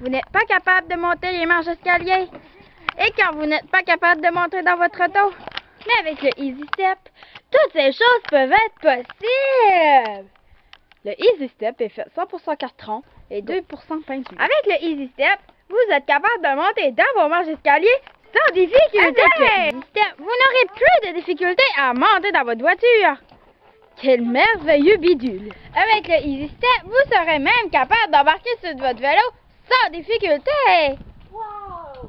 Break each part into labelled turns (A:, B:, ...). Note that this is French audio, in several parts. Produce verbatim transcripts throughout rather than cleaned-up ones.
A: vous n'êtes pas capable de monter les marches d'escalier. Et quand vous n'êtes pas capable de monter dans votre auto. Mais avec le Easy Step, toutes ces choses peuvent être possibles. Le Easy Step est fait cent pour cent carton et deux pour cent peinture. Avec le Easy Step, vous êtes capable de monter dans vos marches d'escalier sans difficulté. Avec le Easy Step, vous n'aurez plus de difficulté à monter dans votre voiture. Quel merveilleux bidule! Avec le Easy Step, vous serez même capable d'embarquer sur votre vélo sans difficulté.
B: Wow!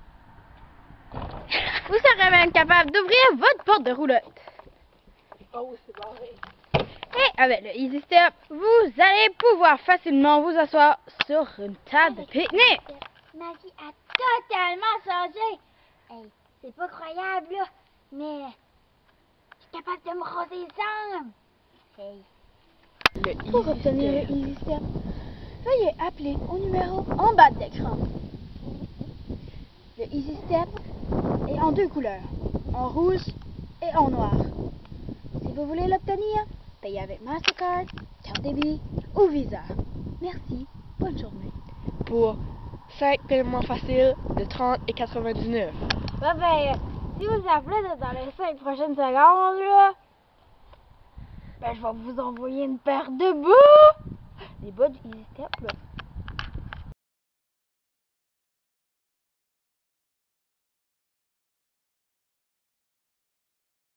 A: Vous serez même capable d'ouvrir votre porte de roulotte.
B: Oh, c'est barré.
A: Et avec le Easy Step, vous allez pouvoir facilement vous asseoir sur une table de pique-nique.
C: Ma vie a totalement changé. Hey, c'est pas croyable, là, mais je suis capable de me raser les jambes. Hey.
A: Le
C: Pour obtenir le Easy Step, veuillez appeler au numéro en bas de l'écran. Le Easy Step est en deux couleurs, en rouge et en noir. Si vous voulez l'obtenir, payez avec Mastercard, carte débit ou Visa. Merci, bonne journée.
B: Pour cinq paiements faciles de trente et quatre-vingt-dix-neuf.
A: Ben, ben, si vous appelez dans les cinq prochaines secondes, là, ben, je vais vous envoyer une paire de bas. Les bas du Easy Step, là.